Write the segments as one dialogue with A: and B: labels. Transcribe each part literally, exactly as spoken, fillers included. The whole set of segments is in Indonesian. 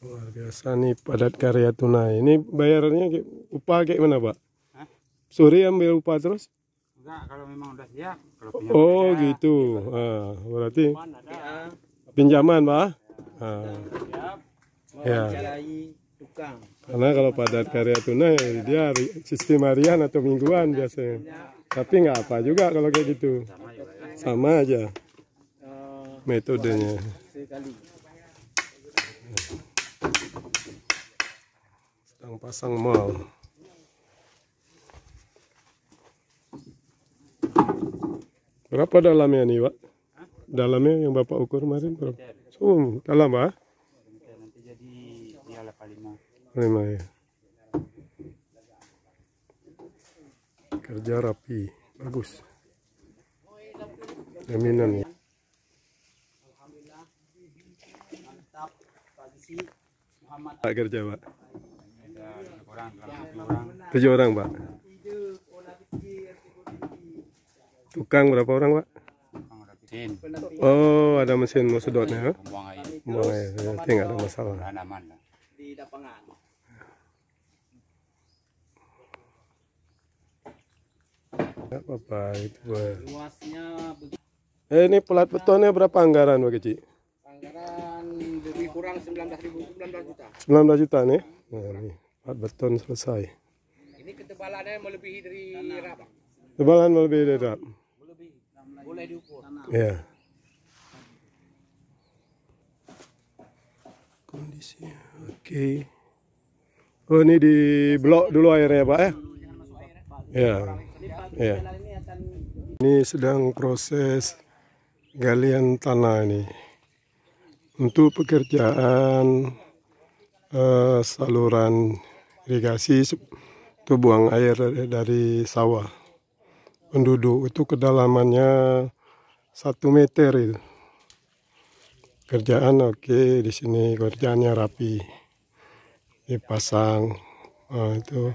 A: Luar biasa nih padat karya tunai. Ini bayarannya kayak- upah kayak mana, Pak?
B: Hah?
A: Sore ambil upah terus?
B: Enggak, kalau memang udah siap. Kalau
A: Oh
B: ada,
A: gitu. Ah, berarti
B: ada.
A: pinjaman, Pak? Ah,
B: Siap.
A: ya.
C: Mewawancarai tukang.
A: Karena kalau padat karya tunai dia hari- sistem harian atau mingguan biasanya. Tapi nggak apa juga kalau kayak gitu. Sama aja
C: Uh,
A: metodenya.
C: sekali.
A: Sedang pasang mal. Berapa dalamnya nih, Pak? Dalamnya yang Bapak ukur kemarin berapa? Oh, dalam, Pak?
B: Nanti jadi dia delapan puluh lima.
A: Lima ya. Kerja rapi, bagus. Jaminan ya.
C: Mantap. Pagi Muhammad.
A: Pak kerja, Pak.
B: Ada orang, tujuh orang.
A: Tujuh orang, Pak. Tukang berapa orang, Pak?
B: Orang udah bikin.
A: Oh, ada mesin mau sedotnya. Huh?
B: Buang air.
A: Buang air, berarti nggak ada masalah.
B: Udah aman lah.
C: Di lapangan.
A: Nggak apa-apa itu, Pak.
C: Luasnya begitu.
A: Eh, ini pelat betonnya berapa anggaran, Pak Keci?
C: Anggaran lebih kurang sembilan belas ribu, sembilan belas juta.
A: sembilan belas juta nih. Nah, ini pelat beton selesai.
C: Ini ketebalannya melebihi dari rabak.
A: Tebalan lebih dari rak.
C: Boleh diukur.
A: Ya. Kondisi oke. Oh, ini di blok dulu airnya, Pak ya? Ya. Ya. Ini sedang proses galian tanah ini. Untuk pekerjaan eh, saluran irigasi itu buang air dari, dari sawah. Penduduk itu kedalamannya satu meter itu. Kerjaan oke, di sini kerjaannya rapi, dipasang, nah, itu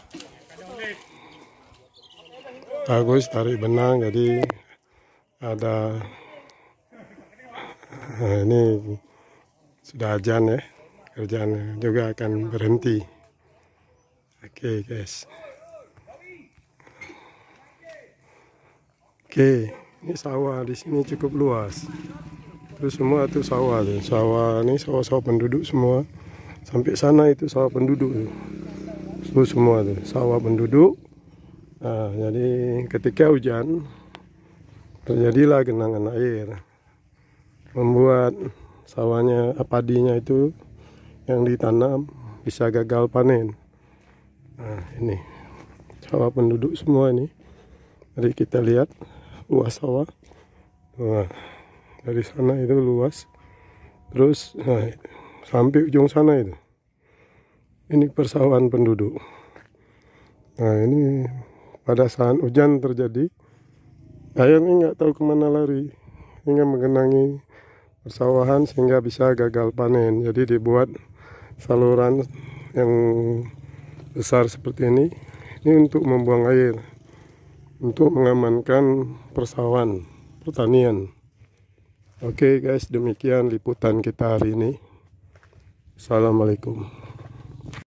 A: bagus tarik benang, jadi ada. Nah, ini sudah ajan ya, kerjaan juga akan berhenti. Oke guys. Oke, ini sawah di sini cukup luas. Itu semua itu sawah tuh. Sawah ini sawah-sawah penduduk semua. Sampai sana itu sawah penduduk tuh. Itu semua tuh sawah penduduk. Nah, jadi ketika hujan terjadilah genangan air. Membuat sawahnya padinya itu yang ditanam bisa gagal panen. Nah, ini sawah penduduk semua ini. Mari kita lihat luas sawah. Nah, dari sana itu luas. Terus nah, sampai ujung sana itu. Ini persawahan penduduk. Nah, ini pada saat hujan terjadi, air ini nggak tahu kemana lari, hingga menggenangi persawahan sehingga bisa gagal panen. Jadi dibuat saluran yang besar seperti ini. Ini untuk membuang air, untuk mengamankan persawahan pertanian. Oke guys, demikian liputan kita hari ini. Assalamualaikum.